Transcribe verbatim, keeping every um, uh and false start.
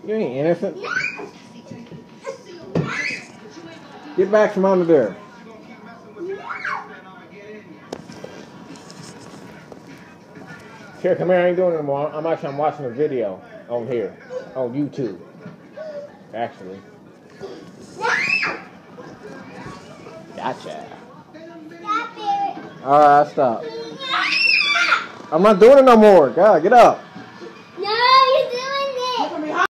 You ain't innocent. Get back from under there. Here, come here. I ain't doing it anymore. I'm actually I'm watching a video on here, on YouTube. Actually. Gotcha. Alright, stop. I'm not doing it no more. God, get up.